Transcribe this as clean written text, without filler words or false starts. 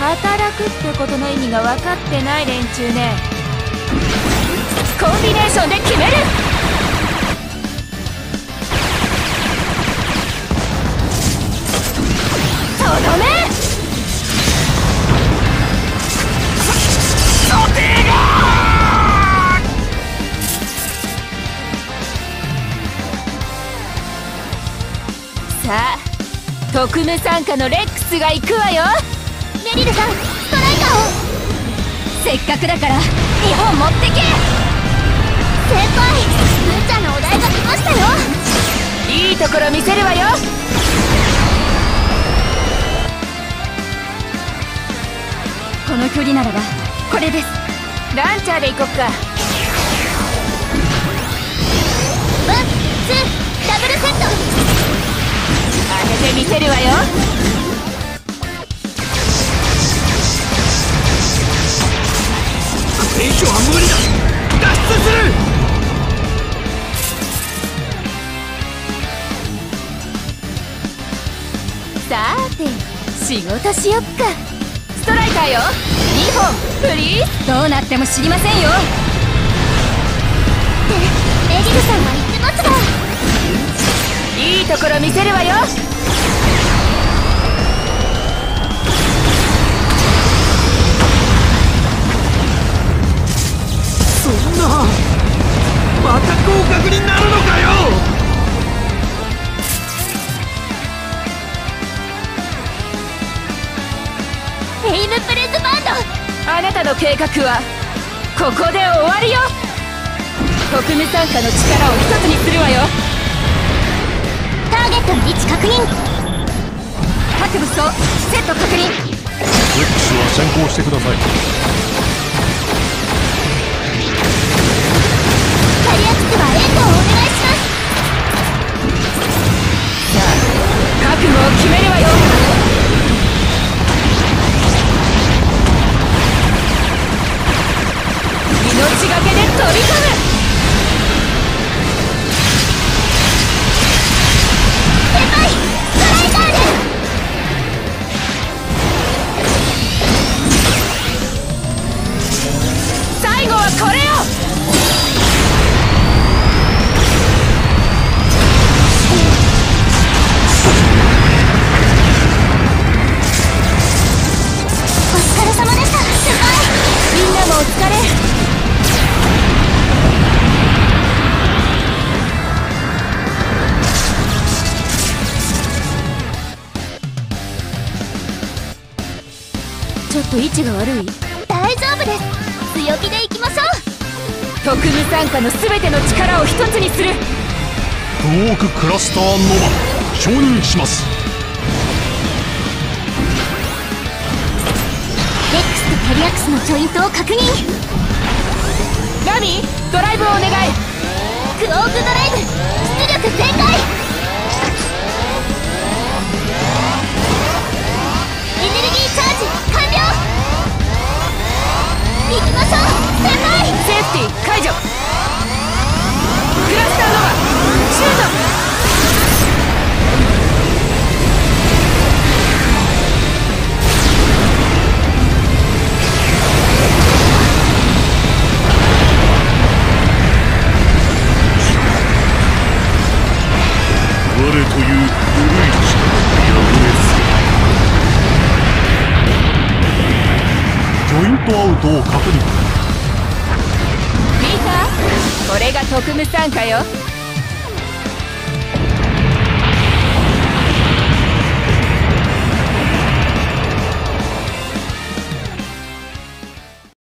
働くってことの意味が分かってない連中ね。コンビネーションで決める。とどめ。さあ、特務参加のレックスが行くわよ。 メリルさん、ストライカーを。 せっかくだから2本持ってけ。 先輩、むちゃなお題が来ましたよ。 いいところ見せるわよ。この距離ならばこれです。ランチャーで行こっか。 ワン、ツー、ダブルセット。 当ててみせるわよ。 これ以上は無理だ。脱出する。 さーて、仕事しよっか。ストライカーよ、2本フリー。どうなっても知りませんよ。 ってメリルさんは言ってますが。 いいところ見せるわよ。 そんな、また合格になるのかよ。 エイムプレスバンド。 あなたの計画はここで終わりよ。特務参加の力を一つにするわよ。 ターゲットの位置確認。 各武装セット確認。 X は先行してください。 キャリアキスは援護をお願いします。 さあ、覚悟を決めるわよ。命がけで飛び込む。 先輩、ストライカーで。 最後はこれよ。 お疲れ様でした、先輩。 みんなもお疲れ。ちょっと位置が悪い。 大丈夫です。強気でいきましょう。 特務参加の全ての力を一つにする。 クォーククラスターノバ承認します。 レックスとキャリアクスのジョイントを確認。 ラミー、ドライブをお願い。 クオークドライブ、出力全開。エネルギーチャージ完了。行きましょう、先輩。 セーフティー解除。クラスターノバシュート。 我という古い力やむねジョイントアウトを確認。 見た？これが特務参加よ。